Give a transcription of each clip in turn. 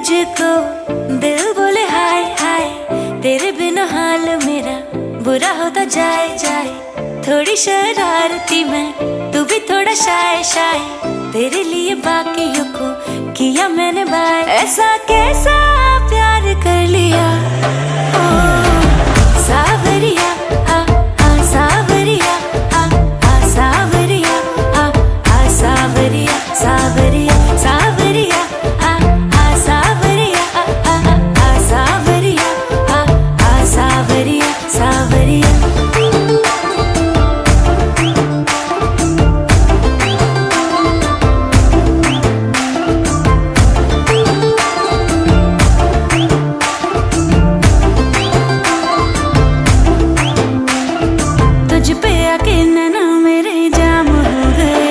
तुझको दिल बोले हाय हाय, तेरे बिना हाल मेरा बुरा होता जाए जाए। थोड़ी शरारती मैं, तू भी थोड़ा शाय शाय, तेरे लिए बाकियों को किया मैंने बाय। ऐसा कैसा प्यार कर लिया ओ सावरिया, आ सावरिया, आ सावरिया, आ सावरिया, सावरिया सावरिया, आ सावरिया, आ सावरिया, आ सावरिया सावरिया। तुझ पे आके नैना मेरे जाम हो गए,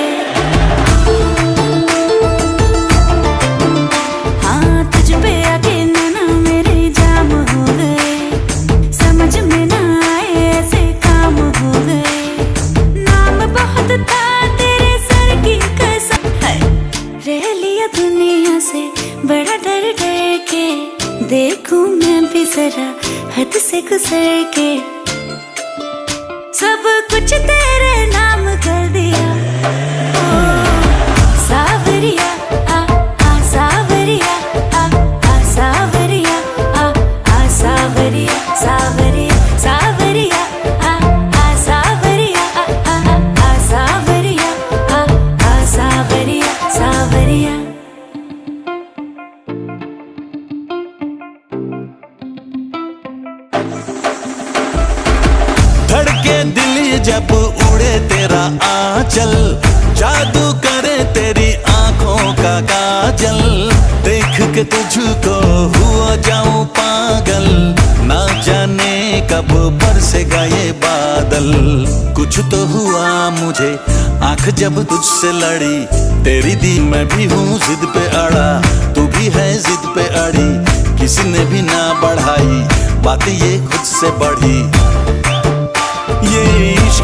हाँ तुझ पे आके नैना मेरे जाम हो गए। समझ में ना आए ऐसे काम हो गए, नाम बहुत था तेरे सर की कसम है। रह लिया दुनिया से बड़ा डर डर के, देखूं मैं भी जरा हद से गुजर के। सब कुछ तेरे नाम कर दिया ओ सावरिया, आ सावरिया, आ सावरिया, आ सावरिया, सावरिया सावरिया, आ सावरिया, आ सावरिया, आ सावरिया सावरिया। धड़के दिल जब उड़े तेरा आंचल, जादू करे तेरी आंखों का काजल। देख के तुझको हुआ जाऊं पागल, ना जाने कब बरसेगा ये बादल। कुछ तो हुआ मुझे आंख जब तुझसे लड़ी, तेरी दी मैं भी हूँ जिद पे अड़ा, तू भी है जिद पे अड़ी। किसी ने भी ना बढ़ाई बात, ये खुद से बढ़ी। ये इश्क